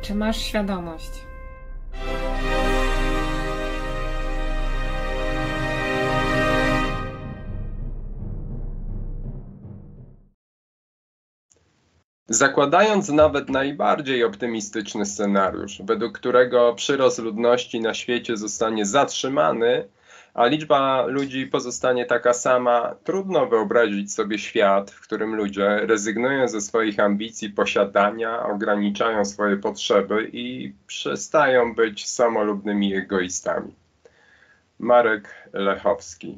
Czy masz świadomość? Zakładając nawet najbardziej optymistyczny scenariusz, według którego przyrost ludności na świecie zostanie zatrzymany, a liczba ludzi pozostanie taka sama, trudno wyobrazić sobie świat, w którym ludzie rezygnują ze swoich ambicji posiadania, ograniczają swoje potrzeby i przestają być samolubnymi egoistami. Marek Lechowski.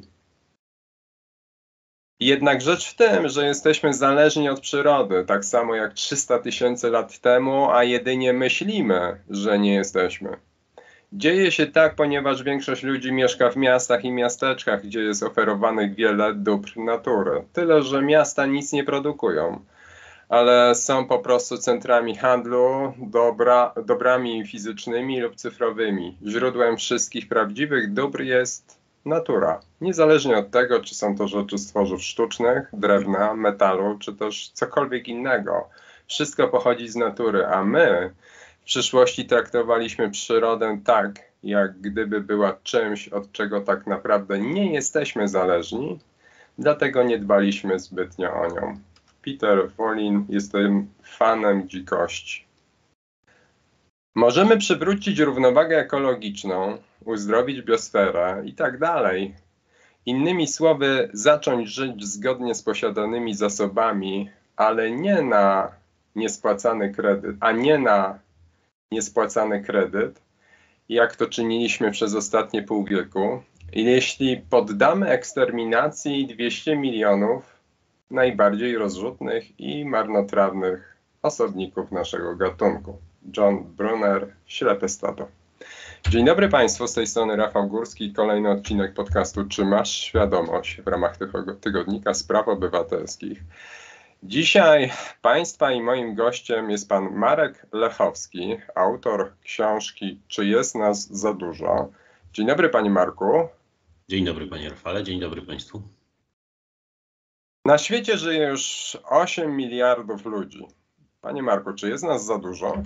Jednak rzecz w tym, że jesteśmy zależni od przyrody, tak samo jak 300 000 lat temu, a jedynie myślimy, że nie jesteśmy. Dzieje się tak, ponieważ większość ludzi mieszka w miastach i miasteczkach, gdzie jest oferowanych wiele dóbr natury. Tyle, że miasta nic nie produkują, ale są po prostu centrami handlu, dobrami fizycznymi lub cyfrowymi. Źródłem wszystkich prawdziwych dóbr jest natura. Niezależnie od tego, czy są to rzeczy z tworzyw sztucznych, drewna, metalu, czy też cokolwiek innego. Wszystko pochodzi z natury, a my w przyszłości traktowaliśmy przyrodę tak, jak gdyby była czymś, od czego tak naprawdę nie jesteśmy zależni, dlatego nie dbaliśmy zbytnio o nią. Peter Wolin, jestem fanem dzikości. Możemy przywrócić równowagę ekologiczną, uzdrowić biosferę i tak dalej. Innymi słowy, zacząć żyć zgodnie z posiadanymi zasobami, ale nie na niespłacany kredyt, jak to czyniliśmy przez ostatnie pół wieku. Jeśli poddamy eksterminacji 200 milionów najbardziej rozrzutnych i marnotrawnych osobników naszego gatunku. John Brunner, Ślepe stado. Dzień dobry Państwu, z tej strony Rafał Górski. Kolejny odcinek podcastu Czy masz świadomość w ramach tygodnika Spraw Obywatelskich. Dzisiaj Państwa i moim gościem jest pan Marek Lechowski, autor książki Czy jest nas za dużo? Dzień dobry Panie Marku. Dzień dobry Panie Rafale, dzień dobry Państwu. Na świecie żyje już 8 miliardów ludzi. Panie Marku, czy jest nas za dużo?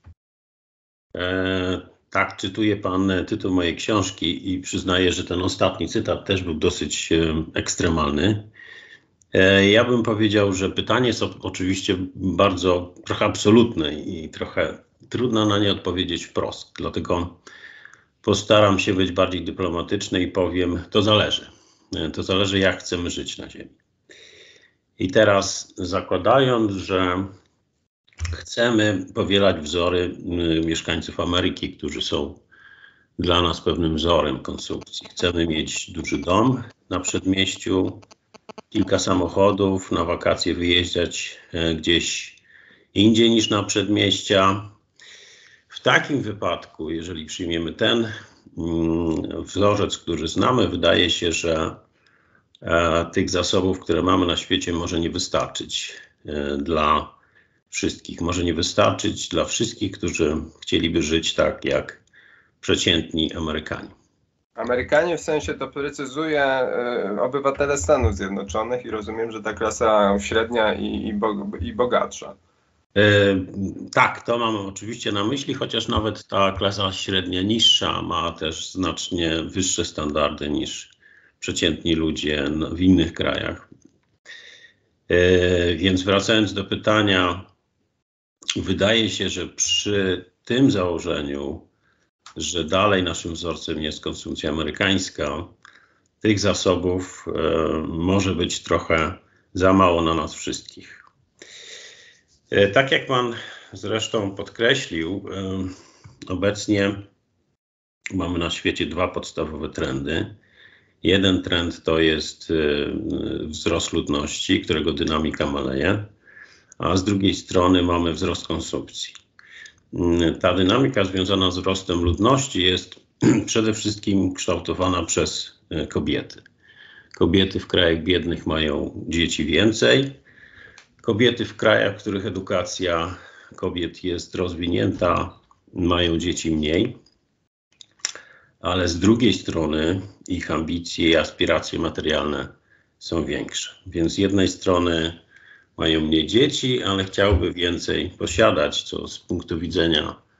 Tak, czytuje Pan tytuł mojej książki i przyznaję, że ten ostatni cytat też był dosyć ekstremalny. Ja bym powiedział, że pytanie jest oczywiście bardzo trochę absolutne i trochę trudno na nie odpowiedzieć wprost. Dlatego postaram się być bardziej dyplomatyczny i powiem, to zależy. To zależy, jak chcemy żyć na Ziemi. I teraz zakładając, że chcemy powielać wzory mieszkańców Ameryki, którzy są dla nas pewnym wzorem konsumpcji. Chcemy mieć duży dom na przedmieściu, kilka samochodów, na wakacje wyjeżdżać gdzieś indziej niż na przedmieścia. W takim wypadku, jeżeli przyjmiemy ten wzorzec, który znamy, wydaje się, że tych zasobów, które mamy na świecie, może nie wystarczyć dla wszystkich. Może nie wystarczyć dla wszystkich, którzy chcieliby żyć tak jak przeciętni Amerykanie. Amerykanie, w sensie to precyzuje, obywatele Stanów Zjednoczonych i rozumiem, że ta klasa średnia i bogatsza. Tak, to mam oczywiście na myśli, chociaż nawet ta klasa średnia niższa ma też znacznie wyższe standardy niż przeciętni ludzie w innych krajach. Więc wracając do pytania, wydaje się, że przy tym założeniu, że dalej naszym wzorcem jest konsumpcja amerykańska, tych zasobów może być trochę za mało na nas wszystkich. Tak jak Pan zresztą podkreślił, obecnie mamy na świecie dwa podstawowe trendy. Jeden trend to jest wzrost ludności, którego dynamika maleje, a z drugiej strony mamy wzrost konsumpcji. Ta dynamika związana z wzrostem ludności jest przede wszystkim kształtowana przez kobiety. Kobiety w krajach biednych mają dzieci więcej. Kobiety w krajach, w których edukacja kobiet jest rozwinięta, mają dzieci mniej. Ale z drugiej strony ich ambicje i aspiracje materialne są większe. Więc z jednej strony mają mniej dzieci, ale chciałby więcej posiadać, co z punktu widzenia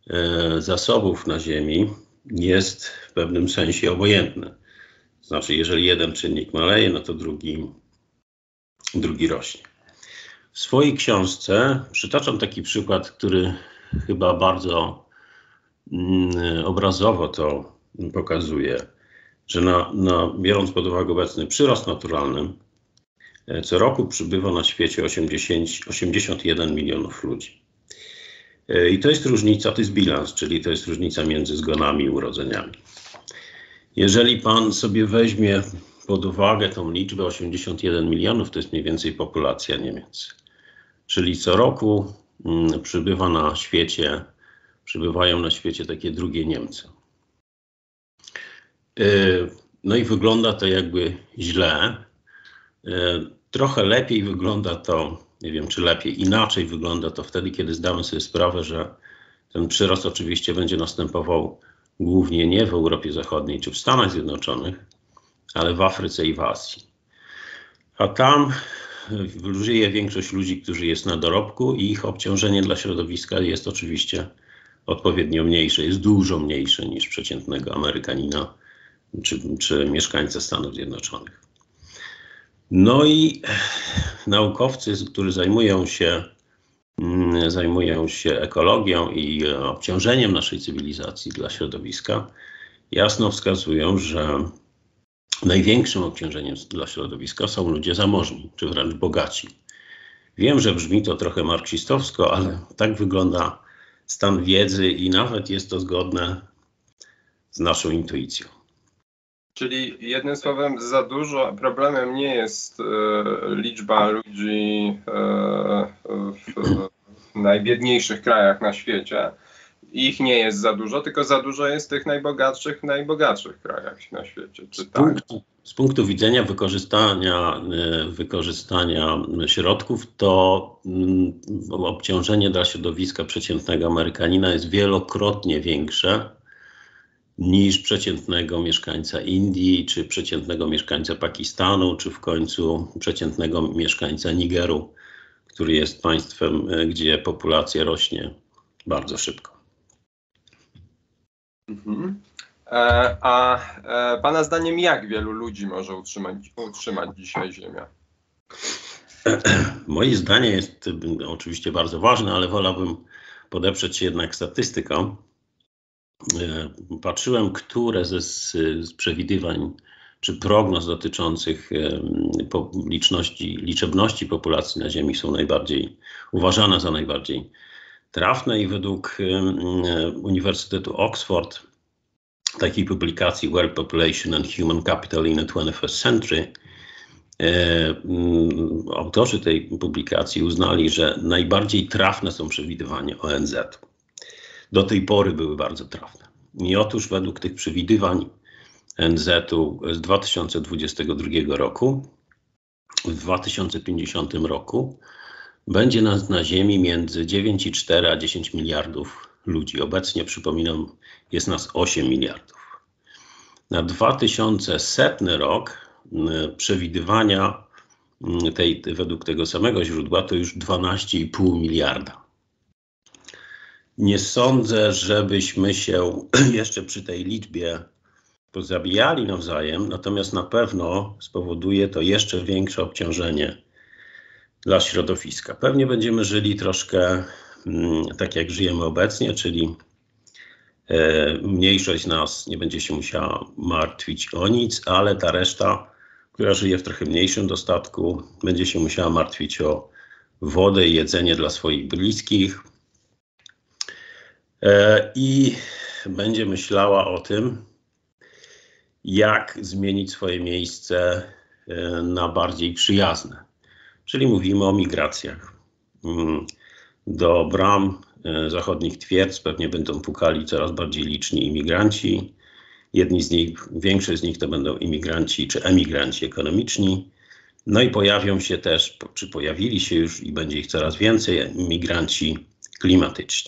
zasobów na Ziemi jest w pewnym sensie obojętny. Znaczy, jeżeli jeden czynnik maleje, no to drugi rośnie. W swojej książce przytaczam taki przykład, który chyba bardzo obrazowo to pokazuje, że biorąc pod uwagę obecny przyrost naturalny, co roku przybywa na świecie 81 milionów ludzi. I to jest różnica, to jest bilans, czyli to jest różnica między zgonami i urodzeniami. Jeżeli pan sobie weźmie pod uwagę tą liczbę 81 milionów, to jest mniej więcej populacja Niemiec. Czyli co roku przybywają na świecie takie drugie Niemcy. No i wygląda to jakby źle. Trochę lepiej wygląda to, nie wiem czy lepiej, inaczej wygląda to wtedy, kiedy zdamy sobie sprawę, że ten przyrost oczywiście będzie następował głównie nie w Europie Zachodniej czy w Stanach Zjednoczonych, ale w Afryce i w Azji. A tam żyje większość ludzi, którzy jest na dorobku i ich obciążenie dla środowiska jest oczywiście odpowiednio mniejsze, jest dużo mniejsze niż przeciętnego Amerykanina czy mieszkańca Stanów Zjednoczonych. No i naukowcy, którzy zajmują się ekologią i obciążeniem naszej cywilizacji dla środowiska, jasno wskazują, że największym obciążeniem dla środowiska są ludzie zamożni, czy wręcz bogaci. Wiem, że brzmi to trochę marksistowsko, ale tak wygląda stan wiedzy i nawet jest to zgodne z naszą intuicją. Czyli jednym słowem za dużo, problemem nie jest liczba ludzi w najbiedniejszych krajach na świecie. Ich nie jest za dużo, tylko za dużo jest w tych najbogatszych krajach na świecie. Czy tak? Z punktu widzenia wykorzystania środków, to obciążenie dla środowiska przeciętnego Amerykanina jest wielokrotnie większe niż przeciętnego mieszkańca Indii, czy przeciętnego mieszkańca Pakistanu, czy w końcu przeciętnego mieszkańca Nigeru, który jest państwem, gdzie populacja rośnie bardzo szybko. Mhm. A pana zdaniem jak wielu ludzi może utrzymać dzisiaj Ziemia? Moje zdanie jest oczywiście bardzo ważne, ale wolałbym podeprzeć się jednak statystyką. Patrzyłem, które z przewidywań czy prognoz dotyczących liczebności populacji na Ziemi są uważane za najbardziej trafne i według Uniwersytetu Oxford, takiej publikacji World Population and Human Capital in the 21st Century, autorzy tej publikacji uznali, że najbardziej trafne są przewidywania ONZ. Do tej pory były bardzo trafne. I otóż według tych przewidywań ONZ-u z 2022 roku, w 2050 roku będzie nas na Ziemi między 9,4 a 10 miliardów ludzi. Obecnie, przypominam, jest nas 8 miliardów. Na 2100 rok przewidywania według tego samego źródła to już 12,5 miliarda. Nie sądzę, żebyśmy się jeszcze przy tej liczbie pozabijali nawzajem, natomiast na pewno spowoduje to jeszcze większe obciążenie dla środowiska. Pewnie będziemy żyli troszkę tak, jak żyjemy obecnie, czyli mniejszość z nas nie będzie się musiała martwić o nic, ale ta reszta, która żyje w trochę mniejszym dostatku, będzie się musiała martwić o wodę i jedzenie dla swoich bliskich i będzie myślała o tym, jak zmienić swoje miejsce na bardziej przyjazne. Czyli mówimy o migracjach. Do bram zachodnich twierdz pewnie będą pukali coraz bardziej liczni imigranci. Większość z nich to będą imigranci czy emigranci ekonomiczni. No i pojawią się też, czy pojawili się już i będzie ich coraz więcej, imigranci klimatyczni.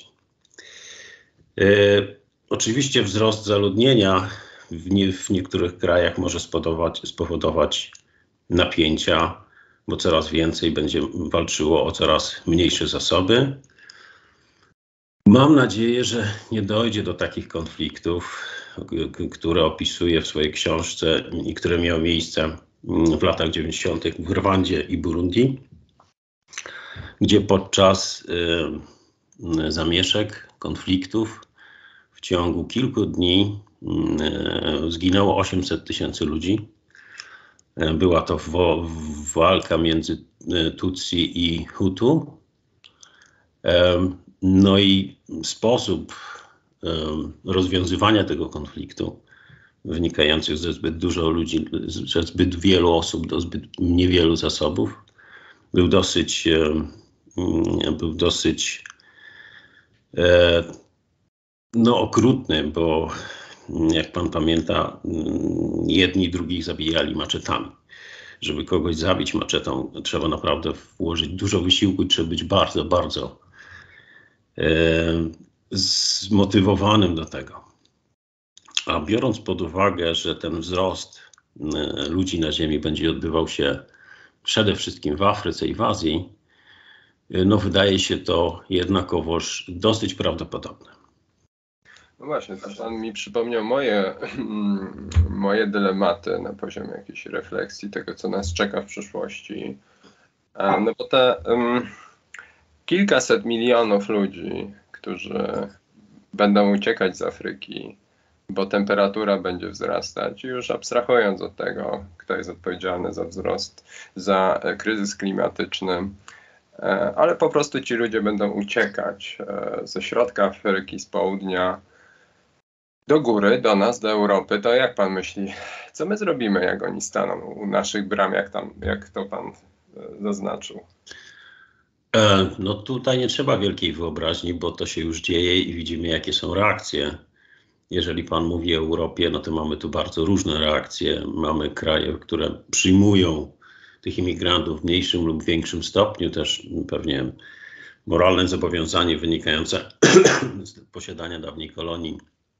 Oczywiście wzrost zaludnienia w niektórych krajach może spowodować napięcia, bo coraz więcej będzie walczyło o coraz mniejsze zasoby. Mam nadzieję, że nie dojdzie do takich konfliktów, które opisuję w swojej książce i które miały miejsce w latach 90. w Rwandzie i Burundi, gdzie podczas zamieszek, konfliktów w ciągu kilku dni zginęło 800 000 ludzi. Była to walka między Tutsi i Hutu. No i sposób rozwiązywania tego konfliktu, wynikających ze zbyt dużo ludzi, ze zbyt wielu osób do zbyt niewielu zasobów, był dosyć okrutny, bo jak pan pamięta, jedni drugich zabijali maczetami. Żeby kogoś zabić maczetą, trzeba naprawdę włożyć dużo wysiłku i trzeba być bardzo, bardzo zmotywowanym do tego. A biorąc pod uwagę, że ten wzrost ludzi na Ziemi będzie odbywał się przede wszystkim w Afryce i w Azji, no wydaje się to jednakowoż dosyć prawdopodobne. No właśnie, to pan mi przypomniał moje dylematy na poziomie jakiejś refleksji tego, co nas czeka w przyszłości. No bo te kilkaset milionów ludzi, którzy będą uciekać z Afryki, bo temperatura będzie wzrastać, już abstrahując od tego, kto jest odpowiedzialny za wzrost, za kryzys klimatyczny, ale po prostu ci ludzie będą uciekać ze środka Afryki, z południa, do góry, do nas, do Europy. To jak pan myśli, co my zrobimy, jak oni staną u naszych bram, jak to pan zaznaczył? No tutaj nie trzeba wielkiej wyobraźni, bo to się już dzieje i widzimy, jakie są reakcje. Jeżeli pan mówi o Europie, no to mamy tu bardzo różne reakcje. Mamy kraje, które przyjmują tych imigrantów w mniejszym lub większym stopniu, też pewnie moralne zobowiązanie wynikające z posiadania dawniej kolonii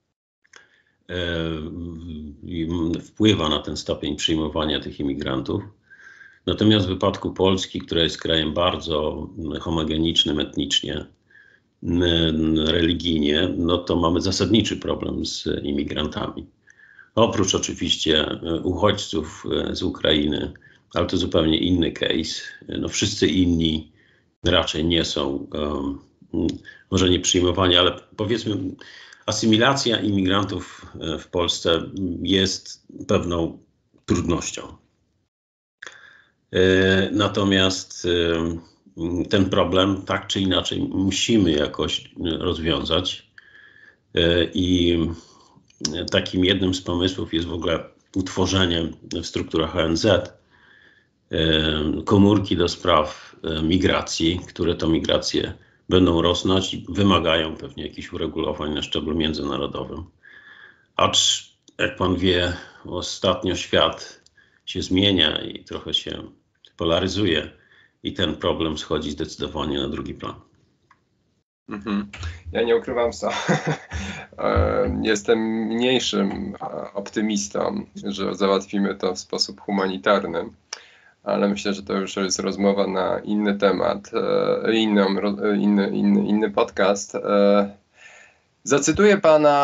wpływa na ten stopień przyjmowania tych imigrantów. Natomiast w wypadku Polski, która jest krajem bardzo homogenicznym etnicznie, religijnie, no to mamy zasadniczy problem z imigrantami. Oprócz oczywiście uchodźców z Ukrainy, ale to zupełnie inny case. No wszyscy inni raczej nie są, może nie przyjmowani, ale powiedzmy asymilacja imigrantów w Polsce jest pewną trudnością. Natomiast ten problem tak czy inaczej musimy jakoś rozwiązać i takim jednym z pomysłów jest w ogóle utworzenie w strukturach ONZ komórki do spraw migracji, które to migracje będą rosnąć i wymagają pewnie jakichś uregulowań na szczeblu międzynarodowym. Acz, jak pan wie, ostatnio świat się zmienia i trochę się polaryzuje i ten problem schodzi zdecydowanie na drugi plan. Ja nie ukrywam, jestem mniejszym optymistą, że załatwimy to w sposób humanitarny, ale myślę, że to już jest rozmowa na inny temat, inny podcast. Zacytuję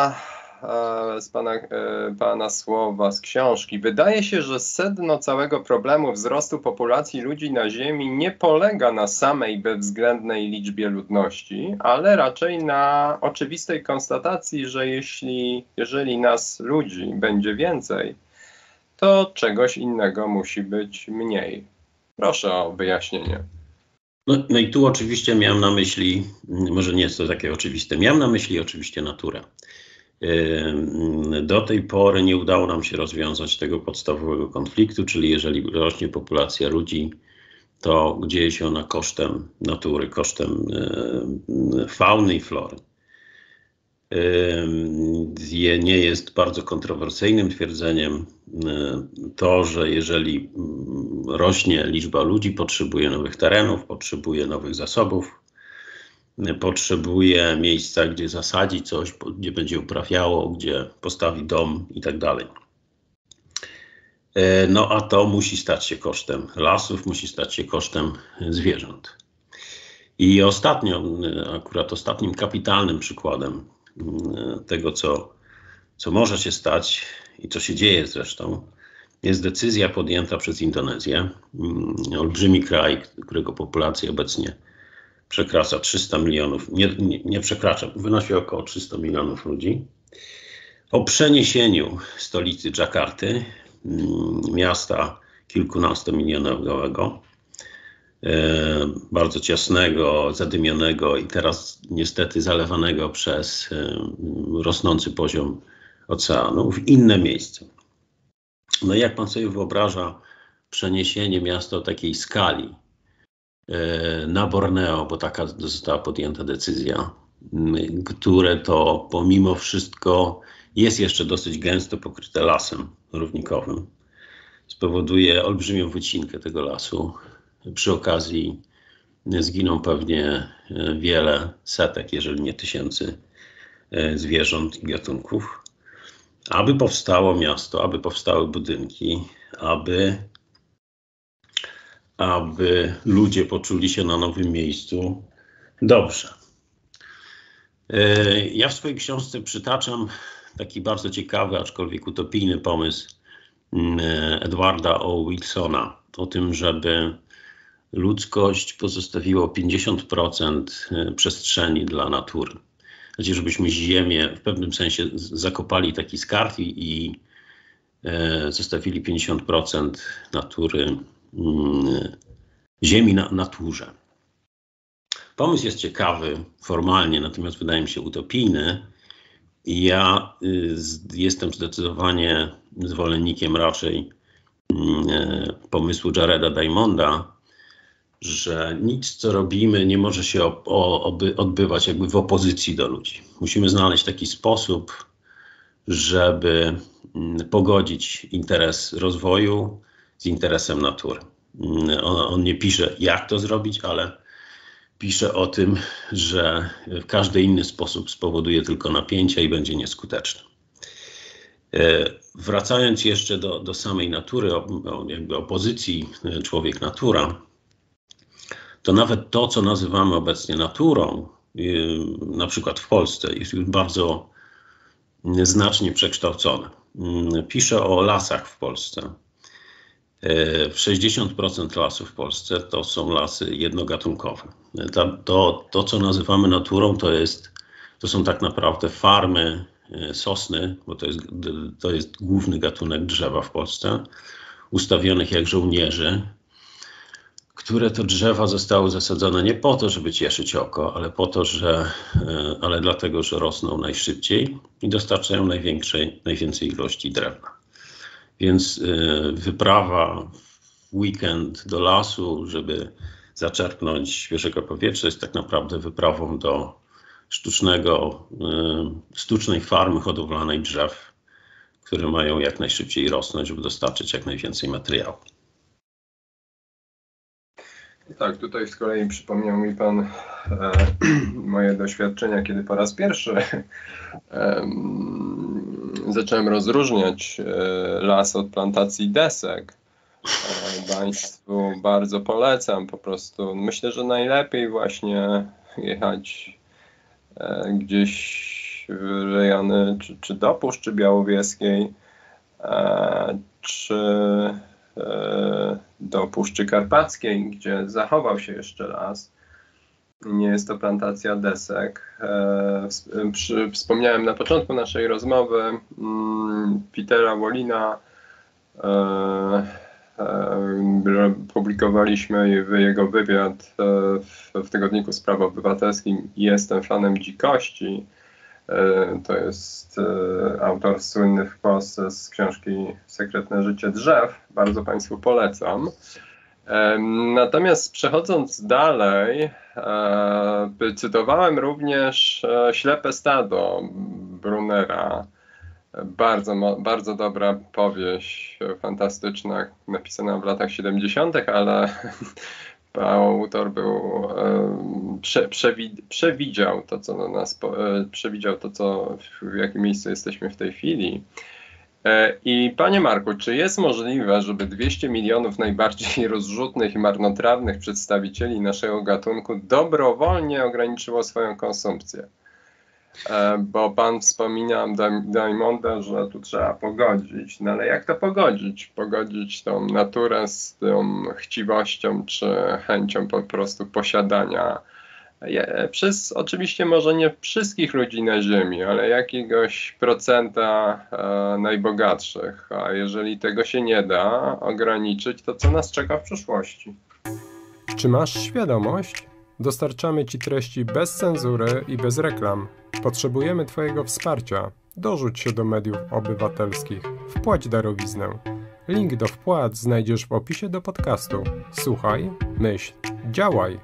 pana słowa z książki. Wydaje się, że sedno całego problemu wzrostu populacji ludzi na Ziemi nie polega na samej bezwzględnej liczbie ludności, ale raczej na oczywistej konstatacji, że jeżeli nas ludzi będzie więcej, to czegoś innego musi być mniej. Proszę o wyjaśnienie. No i tu oczywiście miałem na myśli, może nie jest to takie oczywiste, miałem na myśli oczywiście naturę. Do tej pory nie udało nam się rozwiązać tego podstawowego konfliktu, czyli jeżeli rośnie populacja ludzi, to dzieje się ona kosztem natury, kosztem fauny i flory. Nie jest bardzo kontrowersyjnym twierdzeniem to, że jeżeli rośnie liczba ludzi, potrzebuje nowych terenów, potrzebuje nowych zasobów, potrzebuje miejsca, gdzie zasadzi coś, gdzie będzie uprawiało, gdzie postawi dom i tak dalej. No a to musi stać się kosztem lasów, musi stać się kosztem zwierząt. I ostatnio, akurat ostatnim kapitalnym przykładem tego, co może się stać i co się dzieje zresztą, jest decyzja podjęta przez Indonezję, olbrzymi kraj, którego populacja obecnie przekracza 300 milionów, nie przekracza, wynosi około 300 milionów ludzi, o przeniesieniu stolicy Dżakarty, miasta kilkunastomilionowego, bardzo ciasnego, zadymionego i teraz niestety zalewanego przez rosnący poziom oceanu, w inne miejsce. No i jak pan sobie wyobraża przeniesienie miasta o takiej skali na Borneo, bo taka została podjęta decyzja, które to pomimo wszystko jest jeszcze dosyć gęsto pokryte lasem równikowym, spowoduje olbrzymią wycinkę tego lasu. Przy okazji zginą pewnie wiele setek, jeżeli nie tysięcy zwierząt i gatunków. Aby powstało miasto, aby powstały budynki, aby ludzie poczuli się na nowym miejscu dobrze. Ja w swojej książce przytaczam taki bardzo ciekawy, aczkolwiek utopijny pomysł Edwarda O. Wilsona o tym, żeby ludzkość pozostawiła 50% przestrzeni dla natury. Znaczy, żebyśmy Ziemię w pewnym sensie zakopali taki skarb i zostawili 50% natury, Ziemi na naturze. Pomysł jest ciekawy formalnie, natomiast wydaje mi się utopijny. I ja jestem zdecydowanie zwolennikiem raczej pomysłu Jareda Diamonda, że nic, co robimy, nie może się odbywać jakby w opozycji do ludzi. Musimy znaleźć taki sposób, żeby pogodzić interes rozwoju z interesem natury. On nie pisze, jak to zrobić, ale pisze o tym, że każdy inny sposób spowoduje tylko napięcia i będzie nieskuteczny. Wracając jeszcze do samej natury, jakby opozycji człowiek-natura, to nawet to, co nazywamy obecnie naturą, na przykład w Polsce, jest już bardzo znacznie przekształcone. Piszę o lasach w Polsce. 60% lasów w Polsce to są lasy jednogatunkowe. To, co nazywamy naturą, to są tak naprawdę farmy sosny, bo to jest główny gatunek drzewa w Polsce, ustawionych jak żołnierzy, które to drzewa zostały zasadzone nie po to, żeby cieszyć oko, ale dlatego, że rosną najszybciej i dostarczają najwięcej ilości drewna. Więc wyprawa w weekend do lasu, żeby zaczerpnąć świeżego powietrza, jest tak naprawdę wyprawą do sztucznej farmy hodowlanej drzew, które mają jak najszybciej rosnąć, żeby dostarczyć jak najwięcej materiału. Tak, tutaj z kolei przypomniał mi pan moje doświadczenia, kiedy po raz pierwszy zacząłem rozróżniać las od plantacji desek. Państwu bardzo polecam, po prostu myślę, że najlepiej właśnie jechać gdzieś w rejony czy do Puszczy Białowieskiej, czy do Puszczy Karpackiej, gdzie zachował się jeszcze las. Nie jest to plantacja desek. Wspomniałem na początku naszej rozmowy Petera Wollina. Publikowaliśmy jego wywiad w tygodniku Spraw Obywatelskim Jestem fanem dzikości. To jest autor słynny w Polsce z książki Sekretne życie drzew. Bardzo Państwu polecam. Natomiast przechodząc dalej, cytowałem Ślepe stado Brunera. Bardzo dobra powieść, fantastyczna, napisana w latach 70., ale autor przewidział to, co w jakim miejscu jesteśmy w tej chwili. I panie Marku, czy jest możliwe, żeby 200 milionów najbardziej rozrzutnych i marnotrawnych przedstawicieli naszego gatunku dobrowolnie ograniczyło swoją konsumpcję? Bo pan wspominał Diamonda, że tu trzeba pogodzić, no ale jak to pogodzić? Pogodzić tą naturę z tą chciwością czy chęcią po prostu posiadania przez oczywiście może nie wszystkich ludzi na ziemi, ale jakiegoś procenta najbogatszych. A jeżeli tego się nie da ograniczyć, to co nas czeka w przyszłości? Czy masz świadomość? Dostarczamy Ci treści bez cenzury i bez reklam. Potrzebujemy Twojego wsparcia. Dorzuć się do mediów obywatelskich. Wpłać darowiznę. Link do wpłat znajdziesz w opisie do podcastu. Słuchaj, myśl, działaj.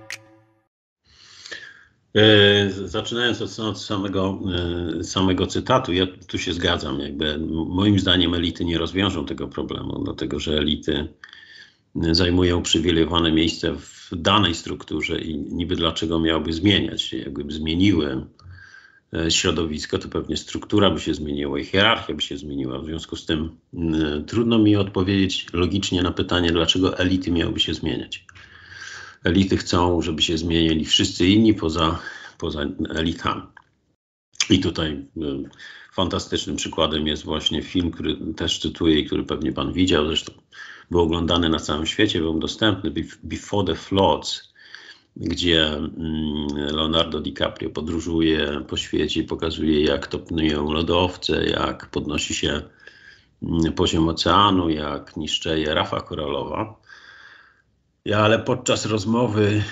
Zaczynając od samego cytatu, ja tu się zgadzam. Moim zdaniem elity nie rozwiążą tego problemu, dlatego że elity zajmują uprzywilejowane miejsce w danej strukturze i niby dlaczego miałyby zmieniać się. Jakby zmieniły środowisko, to pewnie struktura by się zmieniła i hierarchia by się zmieniła. W związku z tym trudno mi odpowiedzieć logicznie na pytanie, dlaczego elity miałyby się zmieniać. Elity chcą, żeby się zmienili wszyscy inni poza elitami. I tutaj fantastycznym przykładem jest właśnie film, który też cytuję i który pewnie pan widział, zresztą był oglądany na całym świecie, był dostępny, Before the Floods, gdzie Leonardo DiCaprio podróżuje po świecie i pokazuje, jak topnieją lodowce, jak podnosi się poziom oceanu, jak niszczeje rafa koralowa. Ale podczas rozmowy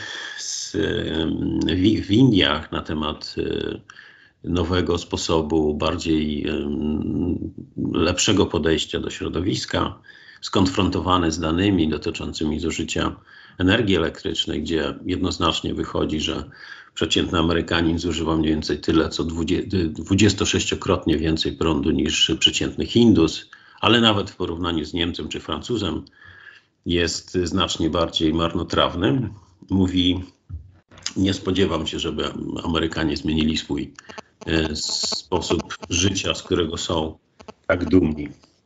w Indiach na temat nowego sposobu, bardziej lepszego podejścia do środowiska, skonfrontowany z danymi dotyczącymi zużycia energii elektrycznej, gdzie jednoznacznie wychodzi, że przeciętny Amerykanin zużywa mniej więcej tyle, co 26-krotnie więcej prądu niż przeciętny Hindus, ale nawet w porównaniu z Niemcem czy Francuzem jest znacznie bardziej marnotrawny. Mówi, nie spodziewam się, żeby Amerykanie zmienili swój sposób życia, z którego są tak dumni.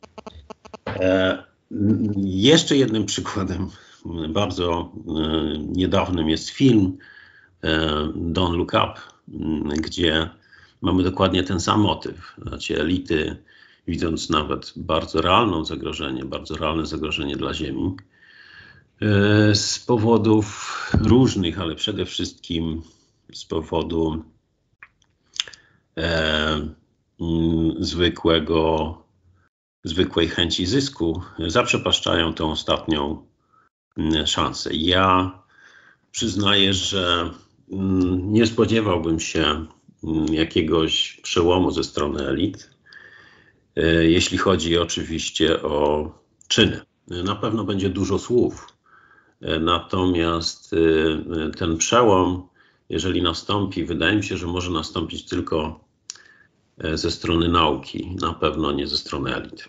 Jeszcze jednym przykładem bardzo niedawnym jest film Don't Look Up, gdzie mamy dokładnie ten sam motyw. Znaczy elity, widząc nawet bardzo realne zagrożenie dla Ziemi, z powodów różnych, ale przede wszystkim z powodu zwykłej chęci zysku, zaprzepaszczają tę ostatnią szansę. Ja przyznaję, że nie spodziewałbym się jakiegoś przełomu ze strony elit, jeśli chodzi oczywiście o czyny. Na pewno będzie dużo słów, natomiast ten przełom, jeżeli nastąpi, wydaje mi się, że może nastąpić tylko ze strony nauki, na pewno nie ze strony elit.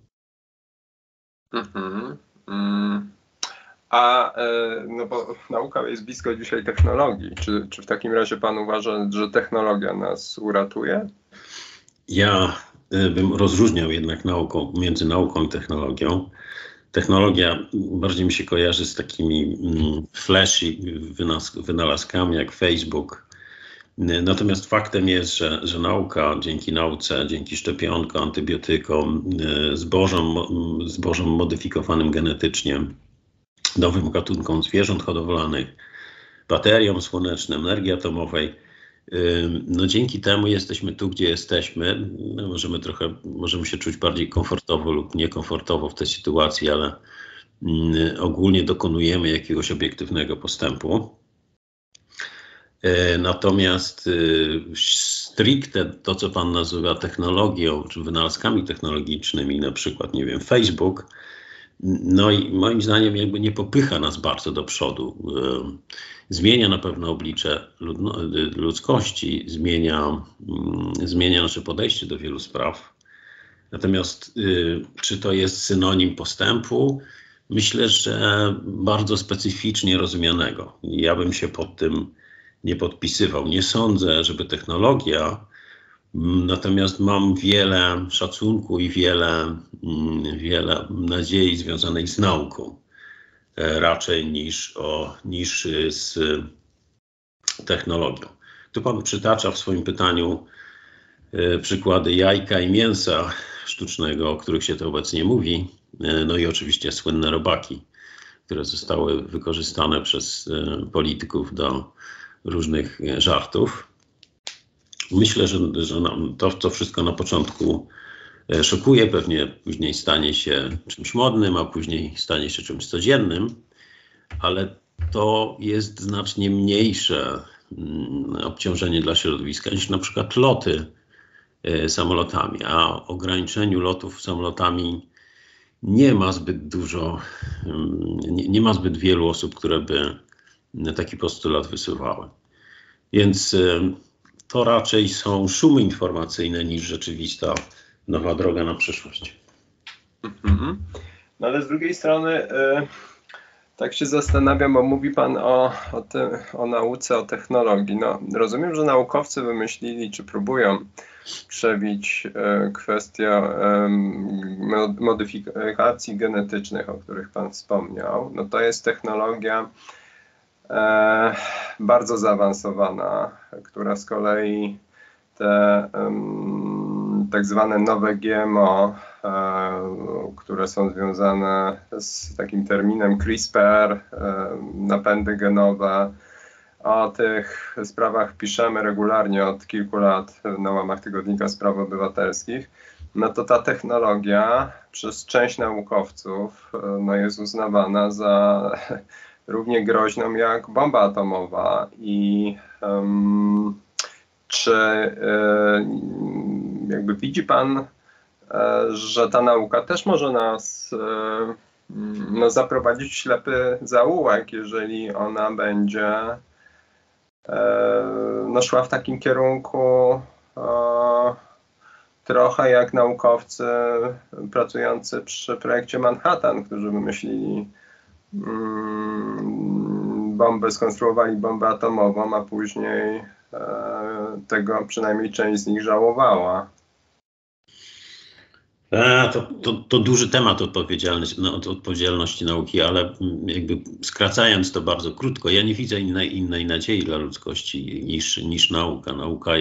No bo nauka jest blisko dzisiaj technologii. Czy w takim razie pan uważa, że technologia nas uratuje? Ja bym rozróżniał jednak między nauką i technologią. Technologia bardziej mi się kojarzy z takimi flashy wynalazkami jak Facebook. Natomiast faktem jest, że nauka dzięki szczepionkom, antybiotykom, zbożom modyfikowanym genetycznie, nowym gatunkom zwierząt hodowlanych, bateriom słonecznym, energii atomowej, no dzięki temu jesteśmy tu, gdzie jesteśmy. Możemy się czuć bardziej komfortowo lub niekomfortowo w tej sytuacji, ale ogólnie dokonujemy jakiegoś obiektywnego postępu. Natomiast stricte to, co pan nazywa technologią, czy wynalazkami technologicznymi, na przykład, nie wiem, Facebook, no i moim zdaniem jakby nie popycha nas bardzo do przodu. Zmienia na pewno oblicze ludzkości, zmienia nasze podejście do wielu spraw. Natomiast czy to jest synonim postępu? Myślę, że bardzo specyficznie rozumianego. Ja bym się pod tym nie podpisywał. Nie sądzę, żeby technologia Natomiast mam wiele szacunku i wiele nadziei związanej z nauką, raczej niż z technologią. Tu pan przytacza w swoim pytaniu przykłady jajka i mięsa sztucznego, o których się to obecnie mówi, no i oczywiście słynne robaki, które zostały wykorzystane przez polityków do różnych żartów. Myślę, że to wszystko na początku szokuje, pewnie później stanie się czymś modnym, a później stanie się czymś codziennym, ale to jest znacznie mniejsze obciążenie dla środowiska niż na przykład loty samolotami, a o ograniczeniu lotów samolotami nie ma zbyt dużo, nie ma zbyt wielu osób, które by taki postulat wysuwały. Więc to raczej są szumy informacyjne niż rzeczywista nowa droga na przyszłość. No ale z drugiej strony tak się zastanawiam, bo mówi pan o nauce, o technologii. No, rozumiem, że naukowcy wymyślili, czy próbują przebić kwestię modyfikacji genetycznych, o których pan wspomniał. No to jest technologia bardzo zaawansowana, która z kolei te tak zwane nowe GMO, które są związane z takim terminem CRISPR, napędy genowe. O tych sprawach piszemy regularnie od kilku lat na łamach Tygodnika Spraw Obywatelskich. No to ta technologia przez część naukowców no jest uznawana za równie groźną jak bomba atomowa. I czy jakby widzi pan, że ta nauka też może nas zaprowadzić w ślepy zaułek, jeżeli ona będzie szła w takim kierunku trochę jak naukowcy pracujący przy projekcie Manhattan, którzy wymyślili bombę, skonstruowali bombę atomową, a później tego przynajmniej część z nich żałowała. To duży temat odpowiedzialności nauki, ale jakby skracając to bardzo krótko, ja nie widzę innej nadziei dla ludzkości niż nauka.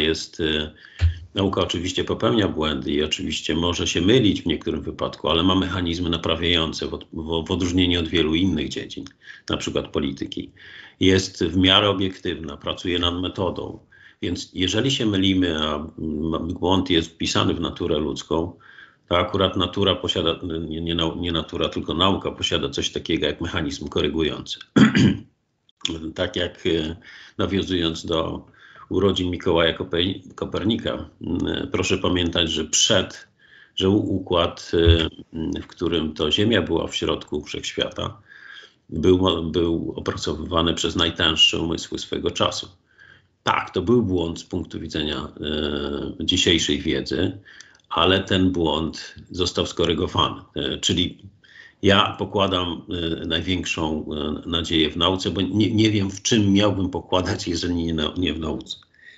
Nauka oczywiście popełnia błędy i oczywiście może się mylić w niektórym wypadku, ale ma mechanizmy naprawiające w odróżnieniu od wielu innych dziedzin, na przykład polityki. Jest w miarę obiektywna, pracuje nad metodą, więc jeżeli się mylimy, a błąd jest wpisany w naturę ludzką, to akurat natura posiada, nie natura, tylko nauka posiada coś takiego jak mechanizm korygujący. Tak jak nawiązując do urodzin Mikołaja Kopernika, proszę pamiętać, że układ, w którym to Ziemia była w środku wszechświata, był opracowywany przez najtęższe umysły swego czasu. Tak, to był błąd z punktu widzenia dzisiejszej wiedzy, ale ten błąd został skorygowany. Czyli ja pokładam największą nadzieję w nauce, bo nie wiem, w czym miałbym pokładać, jeżeli nie w nauce.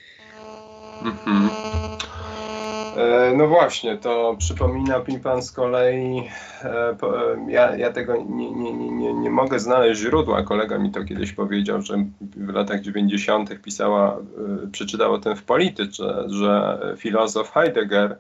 No właśnie, to przypomina mi pan z kolei, ja tego nie mogę znaleźć źródła, kolega mi to kiedyś powiedział, że w latach 90. przeczytał o tym w Polityce, że filozof Heidegger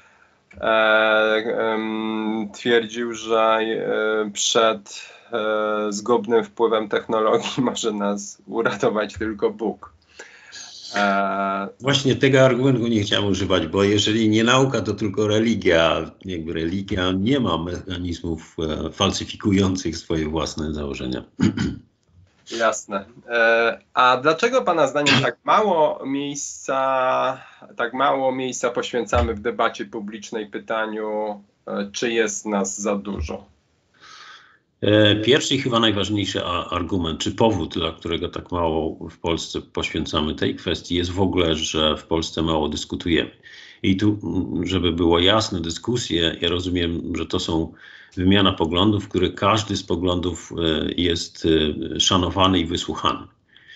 twierdził, że przed zgubnym wpływem technologii może nas uratować tylko Bóg. Właśnie tego argumentu nie chciałem używać, bo jeżeli nie nauka, to tylko religia. Jakby religia nie ma mechanizmów falsyfikujących swoje własne założenia. Jasne. A dlaczego pana zdaniem tak mało miejsca poświęcamy w debacie publicznej pytaniu, czy jest nas za dużo? Pierwszy i chyba najważniejszy argument, czy powód, dla którego tak mało w Polsce poświęcamy tej kwestii, jest w ogóle, że w Polsce mało dyskutujemy. I tu, żeby było jasne, dyskusje, ja rozumiem, że to są wymiana poglądów, w których każdy z poglądów jest szanowany i wysłuchany.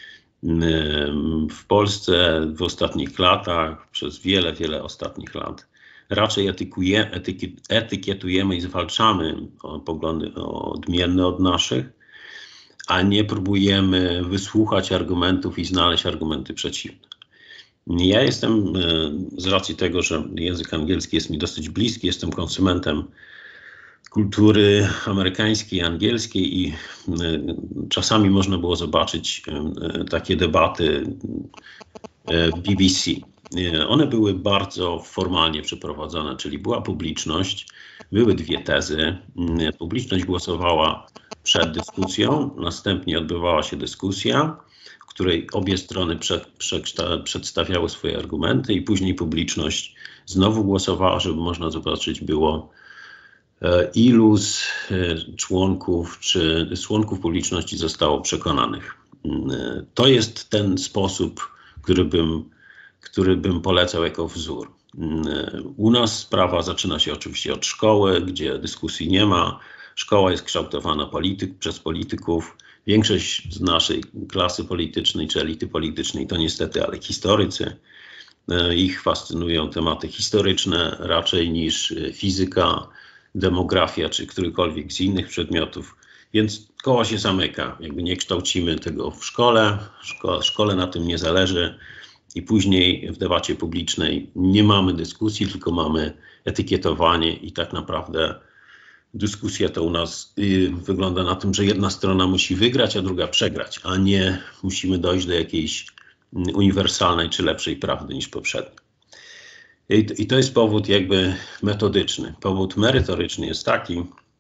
W Polsce w ostatnich latach, przez wiele ostatnich lat, raczej etykietujemy i zwalczamy poglądy odmienne od naszych, a nie próbujemy wysłuchać argumentów i znaleźć argumenty przeciwne. Ja jestem, z racji tego, że język angielski jest mi dosyć bliski, jestem konsumentem kultury amerykańskiej, angielskiej i czasami można było zobaczyć takie debaty w BBC. One były bardzo formalnie przeprowadzone, czyli była publiczność, były dwie tezy. Publiczność głosowała przed dyskusją, następnie odbywała się dyskusja, w której obie strony przedstawiały swoje argumenty i później publiczność znowu głosowała, żeby można zobaczyć było ilu z członków czy członków publiczności zostało przekonanych. To jest ten sposób, który bym polecał jako wzór. U nas sprawa zaczyna się oczywiście od szkoły, gdzie dyskusji nie ma. Szkoła jest kształtowana przez polityków. Większość z naszej klasy politycznej czy elity politycznej to niestety, ale historycy. Ich fascynują tematy historyczne raczej niż fizyka, demografia czy którykolwiek z innych przedmiotów. Więc koło się zamyka. Jakby nie kształcimy tego w szkole, szkole na tym nie zależy. I później w debacie publicznej nie mamy dyskusji, tylko mamy etykietowanie i tak naprawdę dyskusja to u nas wygląda na tym, że jedna strona musi wygrać, a druga przegrać, a nie musimy dojść do jakiejś uniwersalnej czy lepszej prawdy niż poprzednia. I to jest powód jakby metodyczny. Powód merytoryczny jest taki,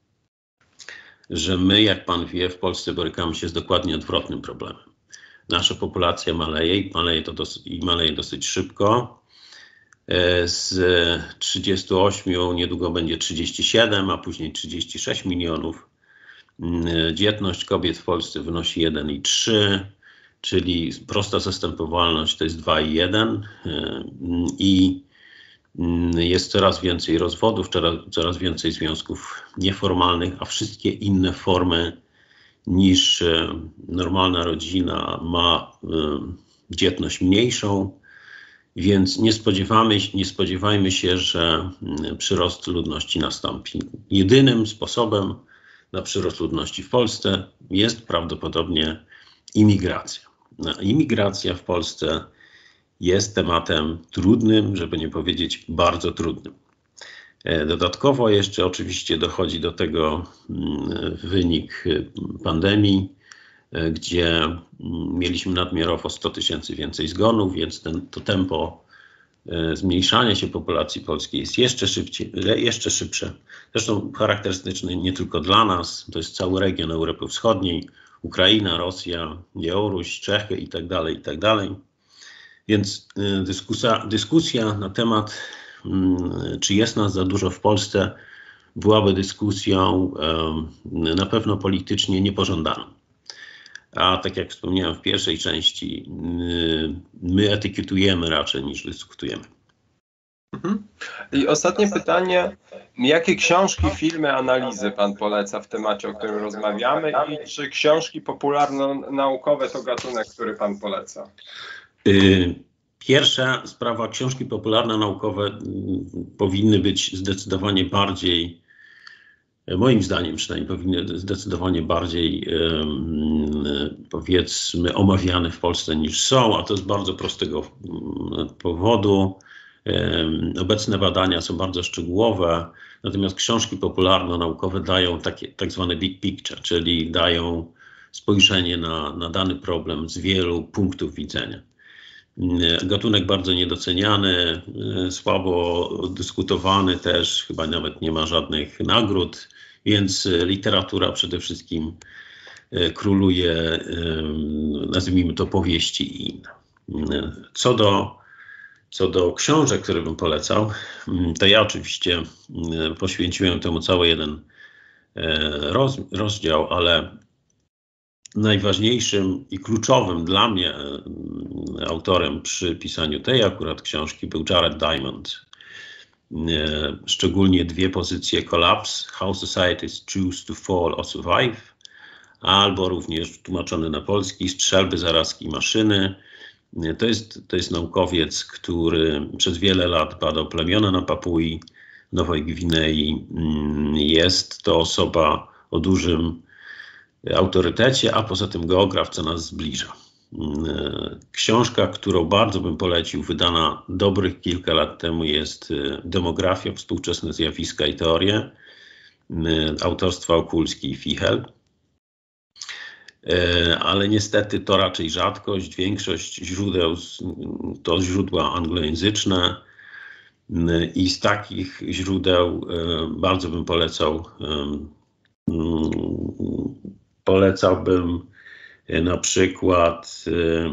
że my, jak pan wie, w Polsce borykamy się z dokładnie odwrotnym problemem. Nasza populacja maleje i maleje dosyć szybko. Z 38 niedługo będzie 37, a później 36 milionów. Dzietność kobiet w Polsce wynosi 1,3, czyli prosta zastępowalność to jest 2,1 i jest coraz więcej rozwodów, coraz więcej związków nieformalnych, a wszystkie inne formy niż normalna rodzina ma dzietność mniejszą, więc nie spodziewajmy się, że przyrost ludności nastąpi. Jedynym sposobem na przyrost ludności w Polsce jest prawdopodobnie imigracja. Imigracja w Polsce jest tematem trudnym, żeby nie powiedzieć bardzo trudnym. Dodatkowo jeszcze oczywiście dochodzi do tego wynik pandemii, gdzie mieliśmy nadmiarowo 100 000 więcej zgonów, więc to tempo zmniejszania się populacji polskiej jest jeszcze szybsze. Zresztą charakterystyczne nie tylko dla nas, to jest cały region Europy Wschodniej, Ukraina, Rosja, Białoruś, Czechy itd. Więc dyskusja na temat, czy jest nas za dużo w Polsce, byłaby dyskusją na pewno politycznie niepożądaną. A tak jak wspomniałem w pierwszej części, my etykietujemy raczej niż dyskutujemy. I ostatnie pytanie. Jakie książki, filmy, analizy pan poleca w temacie, o którym rozmawiamy i czy książki popularno-naukowe to gatunek, który pan poleca? Pierwsza sprawa, książki popularno-naukowe powinny być zdecydowanie bardziej, moim zdaniem przynajmniej, powinny zdecydowanie bardziej, powiedzmy, omawiane w Polsce niż są, a to z bardzo prostego powodu. Obecne badania są bardzo szczegółowe, natomiast książki popularno-naukowe dają tak zwane big picture, czyli dają spojrzenie na dany problem z wielu punktów widzenia. Gatunek bardzo niedoceniany, słabo dyskutowany też, chyba nawet nie ma żadnych nagród, więc literatura przede wszystkim króluje, nazwijmy to, powieści i inne. Co do książek, które bym polecał, to ja oczywiście poświęciłem temu cały jeden rozdział, ale najważniejszym i kluczowym dla mnie autorem przy pisaniu tej akurat książki był Jared Diamond. Szczególnie dwie pozycje: Collapse, How Societies Choose to Fall or Survive, albo również tłumaczony na polski Strzelby, zarazki, maszyny. To jest naukowiec, który przez wiele lat badał plemiona na Papui Nowej Gwinei. Jest to osoba o dużym autorytecie, a poza tym geograf, co nas zbliża. Książka, którą bardzo bym polecił, wydana dobrych kilka lat temu, jest Demografia, współczesne zjawiska i teorie, autorstwa Okulski i Fichel. Ale niestety to raczej rzadkość. Większość źródeł to źródła anglojęzyczne i z takich źródeł bardzo bym polecałbym na przykład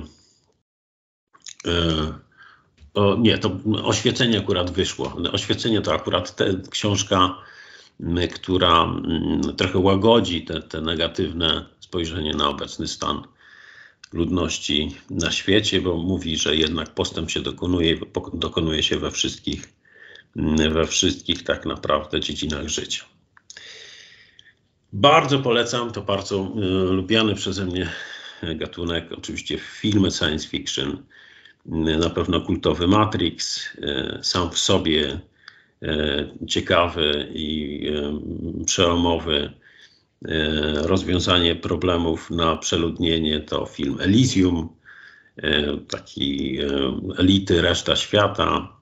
to Oświecenie akurat wyszło. Oświecenie to akurat książka, która trochę łagodzi te negatywne spojrzenie na obecny stan ludności na świecie, bo mówi, że jednak postęp się dokonuje się we wszystkich tak naprawdę dziedzinach życia. Bardzo polecam, to bardzo lubiany przeze mnie gatunek, oczywiście filmy science fiction, na pewno kultowy Matrix, sam w sobie ciekawy i przełomowy, rozwiązanie problemów na przeludnienie to film Elysium, taki elity, reszta świata.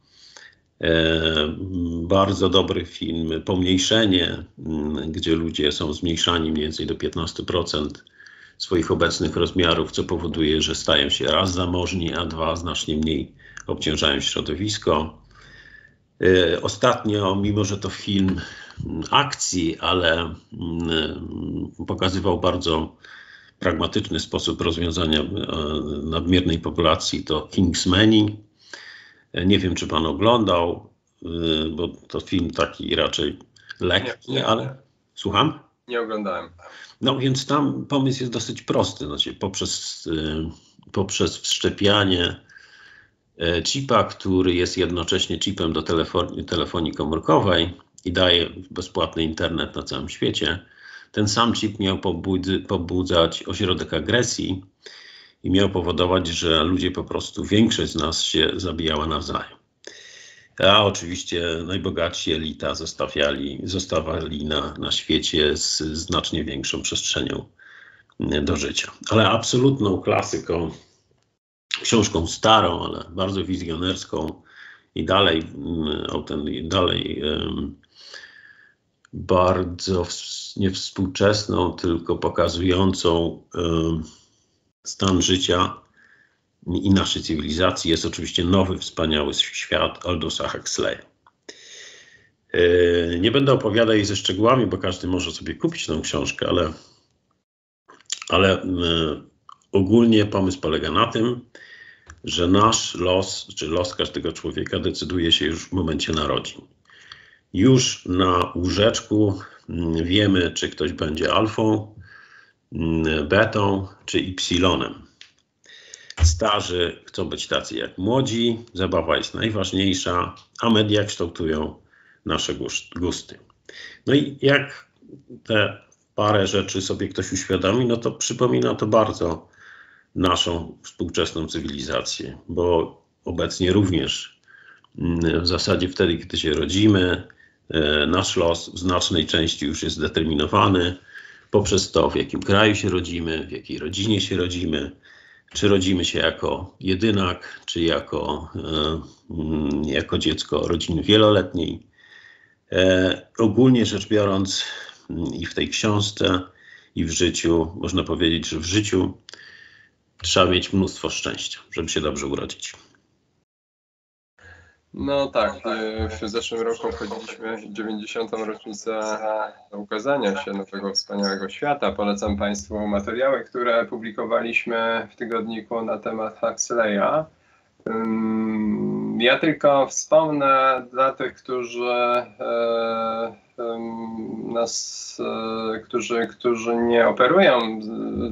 Bardzo dobry film Pomniejszenie, gdzie ludzie są zmniejszani mniej więcej do 15% swoich obecnych rozmiarów, co powoduje, że stają się raz zamożni, a dwa znacznie mniej obciążają środowisko. Ostatnio, mimo że to film akcji, ale pokazywał bardzo pragmatyczny sposób rozwiązania nadmiernej populacji, to Kingsmeni. Nie wiem, czy pan oglądał, bo to film taki raczej lekki, ale... Słucham? Nie oglądałem. No więc tam pomysł jest dosyć prosty. Znaczy poprzez wszczepianie chipa, który jest jednocześnie chipem do telefonii komórkowej i daje bezpłatny internet na całym świecie, ten sam chip miał pobudzać ośrodek agresji i miał powodować, że ludzie po prostu, większość z nas się zabijała nawzajem. A oczywiście najbogatsi, elita zostawali na świecie z znacznie większą przestrzenią do życia. Ale absolutną klasyką, książką starą, ale bardzo wizjonerską i dalej bardzo nie współczesną, tylko pokazującą stan życia i naszej cywilizacji, jest oczywiście Nowy, wspaniały świat Aldosa Huxleya. Nie będę opowiadał jej ze szczegółami, bo każdy może sobie kupić tę książkę, ale ogólnie pomysł polega na tym, że nasz los, czy los każdego człowieka decyduje się już w momencie narodzin. Już na łóżeczku wiemy, czy ktoś będzie alfą, betą, czy ypsilonem. Starzy chcą być tacy jak młodzi, zabawa jest najważniejsza, a media kształtują nasze gusty. No i jak te parę rzeczy sobie ktoś uświadomi, no to przypomina to bardzo naszą współczesną cywilizację, bo obecnie również w zasadzie wtedy, kiedy się rodzimy, nasz los w znacznej części już jest zdeterminowany poprzez to, w jakim kraju się rodzimy, w jakiej rodzinie się rodzimy, czy rodzimy się jako jedynak, czy jako dziecko rodziny wieloletniej. Ogólnie rzecz biorąc, i w tej książce, i w życiu, można powiedzieć, że w życiu trzeba mieć mnóstwo szczęścia, żeby się dobrze urodzić. No tak, w zeszłym roku obchodziliśmy 90. rocznicę ukazania się Nowego Wspaniałego Świata. Polecam Państwu materiały, które publikowaliśmy w tygodniku na temat Huxleya. Ja tylko wspomnę dla tych, którzy nie operują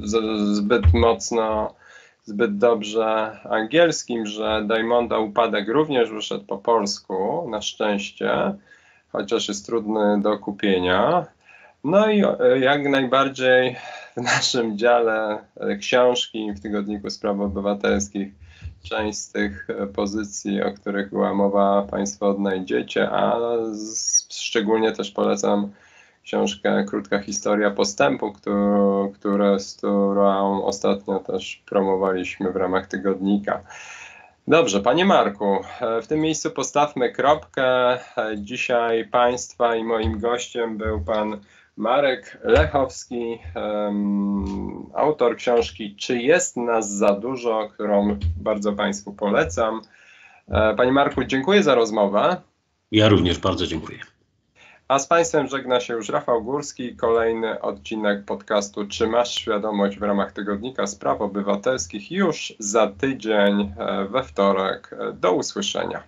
zbyt dobrze angielskim, że Diamonda Upadek również wyszedł po polsku, na szczęście, chociaż jest trudny do kupienia. No i jak najbardziej w naszym dziale książki w Tygodniku Spraw Obywatelskich część z tych pozycji, o których była mowa, Państwo odnajdziecie, a szczególnie też polecam książkę Krótka historia postępu, którą ostatnio też promowaliśmy w ramach tygodnika. Dobrze, Panie Marku, w tym miejscu postawmy kropkę. Dzisiaj Państwa i moim gościem był Pan Marek Lechowski, autor książki Czy jest nas za dużo, którą bardzo Państwu polecam. Panie Marku, dziękuję za rozmowę. Ja również bardzo dziękuję. A z Państwem żegna się już Rafał Górski. Kolejny odcinek podcastu Czy masz świadomość w ramach Tygodnika Spraw Obywatelskich już za tydzień we wtorek. Do usłyszenia.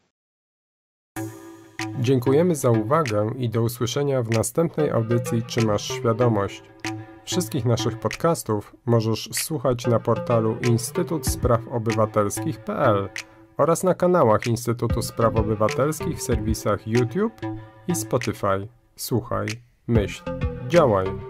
Dziękujemy za uwagę i do usłyszenia w następnej audycji Czy masz świadomość? Wszystkich naszych podcastów możesz słuchać na portalu instytutsprawoobywatelskich.pl oraz na kanałach Instytutu Spraw Obywatelskich w serwisach YouTube i Spotify. Słuchaj, myśl, działaj.